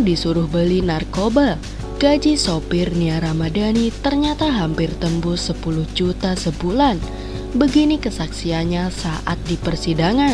disuruh beli narkoba. Gaji sopir Nia Ramadhani ternyata hampir tembus 10 juta sebulan. Begini kesaksiannya saat di persidangan.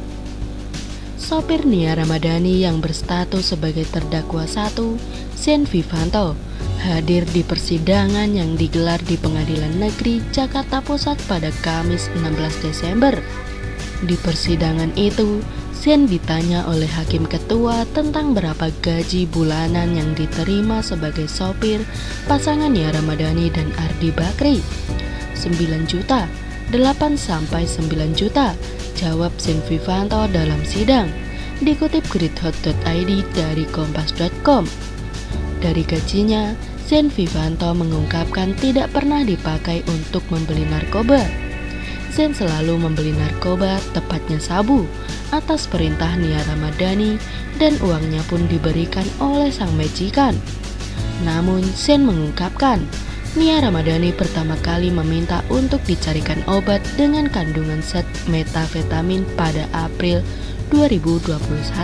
Sopir Nia Ramadhani yang berstatus sebagai terdakwa 1, Sean Vivanto, hadir di persidangan yang digelar di Pengadilan Negeri Jakarta Pusat pada Kamis 16 Desember. Di persidangan itu, Sean ditanya oleh Hakim Ketua tentang berapa gaji bulanan yang diterima sebagai sopir pasangan Nia Ramadhani dan Ardi Bakri. 9 juta, 8 sampai 9 juta, jawab Sean Vivanto dalam sidang. Dikutip gridhot.id dari kompas.com. Dari gajinya, Sean Vivanto mengungkapkan tidak pernah dipakai untuk membeli narkoba. Sean selalu membeli narkoba, tepatnya sabu, atas perintah Nia Ramadhani dan uangnya pun diberikan oleh sang majikan. Namun Sean mengungkapkan, Nia Ramadhani pertama kali meminta untuk dicarikan obat dengan kandungan zat metafetamin pada April 2021.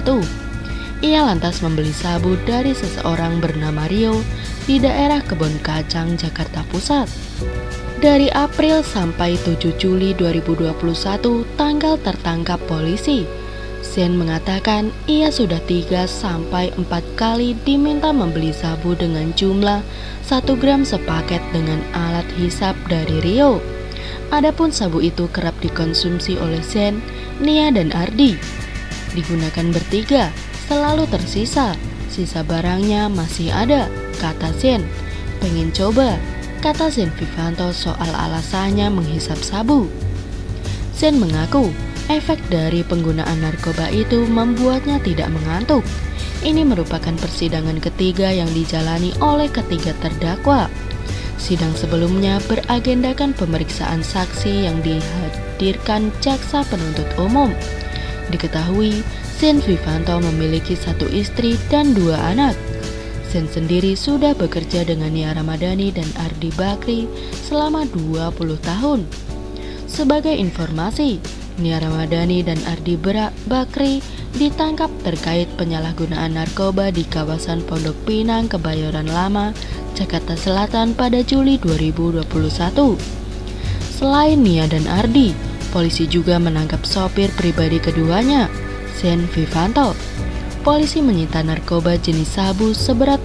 Ia lantas membeli sabu dari seseorang bernama Rio di daerah Kebon Kacang, Jakarta Pusat. Dari April sampai 7 Juli 2021, tanggal tertangkap polisi, Sean mengatakan ia sudah 3 sampai 4 kali diminta membeli sabu dengan jumlah 1 gram sepaket dengan alat hisap dari Rio. Adapun sabu itu kerap dikonsumsi oleh Sean, Nia dan Ardi. Digunakan bertiga, selalu tersisa. Sisa barangnya masih ada, kata Sean. Pengen coba, kata Sean Vivanto soal alasannya menghisap sabu. Sean mengaku efek dari penggunaan narkoba itu membuatnya tidak mengantuk. Ini merupakan persidangan ketiga yang dijalani oleh ketiga terdakwa. Sidang sebelumnya beragendakan pemeriksaan saksi yang dihadirkan jaksa penuntut umum. Diketahui, Sean Vivanto memiliki 1 istri dan 2 anak. Sean sendiri sudah bekerja dengan Nia Ramadhani dan Ardi Bakri selama 20 tahun. Sebagai informasi, Nia Ramadhani dan Ardi Bakri ditangkap terkait penyalahgunaan narkoba di kawasan Pondok Pinang, Kebayoran Lama, Jakarta Selatan pada Juli 2021. Selain Nia dan Ardi, polisi juga menangkap sopir pribadi keduanya, Sean Vivanto. Polisi menyita narkoba jenis sabu seberat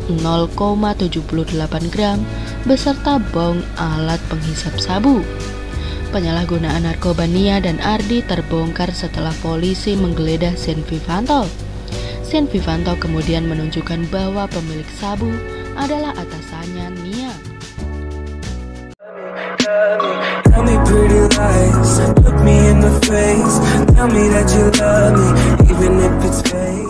0,78 gram beserta bong alat penghisap sabu. Penyalahgunaan narkoba Nia dan Ardi terbongkar setelah polisi menggeledah Sean Vivanto. Sean Vivanto kemudian menunjukkan bahwa pemilik sabu adalah atasannya Nia. Tell me pretty lies, look me in the face, tell me that you love me, even if it's fake.